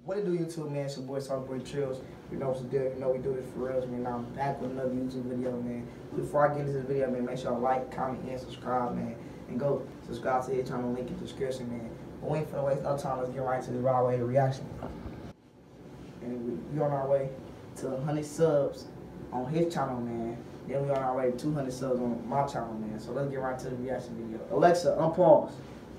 What it do, YouTube, man? It's your boy, Soulboy Trills. You know what's the deal. You know we do this for reals, man. Now I'm back with another YouTube video, man. Before I get into this video, man, make sure y'all like, comment, and subscribe, man. And go subscribe to his channel, link in the description, man. But we ain't finna waste no time. Let's get right to the raw way reaction. And we on our way to 100 subs on his channel, man. Then we on our way to 200 subs on my channel, man. So let's get right to the reaction video. Alexa, unpause.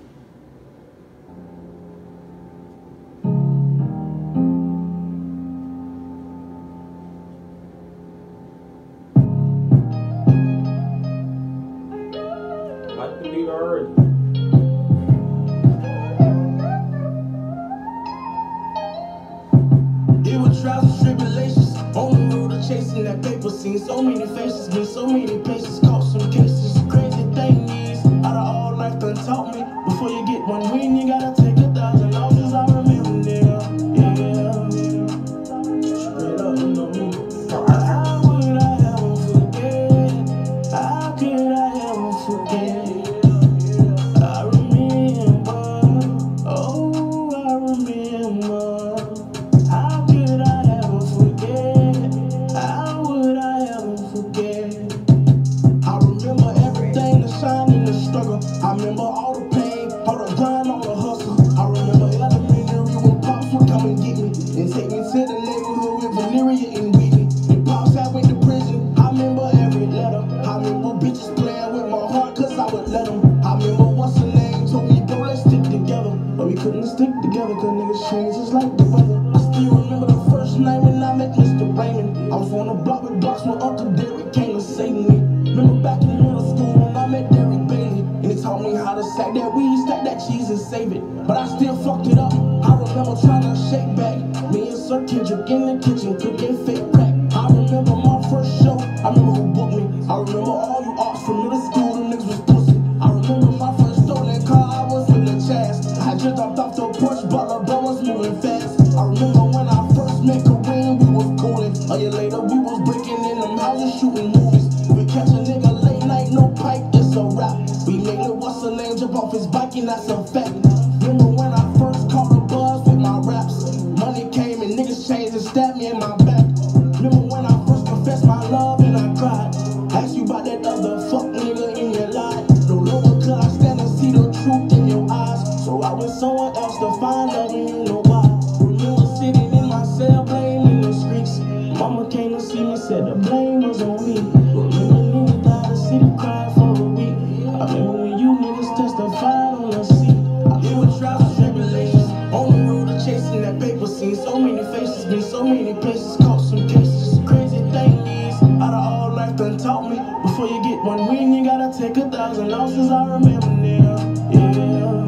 Like the beat already. It was trials and tribulations on the road to chasing that paper. Seen so many faces, been so many places, caught some cases. Crazy thing is, out of all life done taught me, before you get one win, you gotta take 1,000 losses. I remember them, yeah. Straight up, you know me. How would I ever forget? How could I ever forget? I remember, oh, I remember. How could I ever forget? How would I ever forget? I remember everything, the shine and the struggle. I remember all the pain, all the grind, all the hustle. I remember elementary when Pops would come and get me and take me to the neighborhood with Valeria and Whitney. And Pops had went to prison. I remember every letter. I remember bitches playing with my heart cause I would let them. I remember what's her name told me, bro, let's stick together. But we couldn't stick together cause niggas change just like the weather. I still remember the first night when I met Mr. Raymond. I was on the block with blocks when Uncle Derek came to save me. Remember back in middle school when I met Derek Bailey, and he taught me how to stack that weed, stack that cheese and save it. But I still fucked it up. I remember trying to shake back. Me and Sir Kendrick in the kitchen cooking fake crack. I remember my first show. I remember who booked me. I remember all you arts from middle school, them niggas was pussy. I remember my first stolen car, I was in the chest. I had just dropped off the porch, but the bro was moving fast. I remember when I first met Kareem, we was coolin'. A year later, we was breaking in them houses, shooting movies. We catch a nigga late night, no pipe, it's a rap. We made it, what's the name, jump off his bike, and that's a fact. Remember when I first caught a buzz with my raps? Money came and niggas changed and stabbed me in my back. Remember when I first confessed my love and I cried? Asked you about that other fuck nigga in your life. No longer could I stand and see the truth in your eyes. So I went somewhere else to find love and you know why. Remember sitting in my cell blaming the streets. Mama came to see me, said the blame was on me. Remember niggas died to see the cry for a week. I remember when you niggas testified on the seat. It was trials and tribulations on the road to chasing that paper. Seen so many faces, been so many places, caught some cases. Crazy thing is, out of all life done taught me, before you get one win, you gotta take 1,000 losses. I remember them, yeah.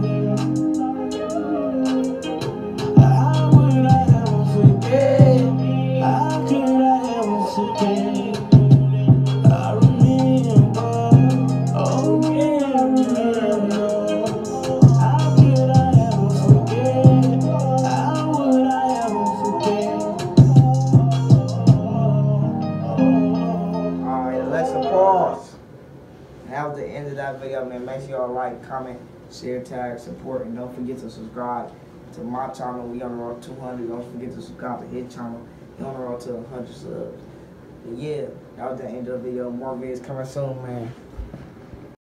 How would I ever forget? How could I ever forget? I remember, oh yeah, I remember. How could I ever forget? How would I ever forget? Alright, Alexa, pause. That was the end of that video, man. Make sure y'all like, comment, share, tag, support, and don't forget to subscribe to my channel. We on the road to 200. Don't forget to subscribe to his channel. He on the road to 100 subs. But yeah, that was the end of the video. More videos coming soon, man.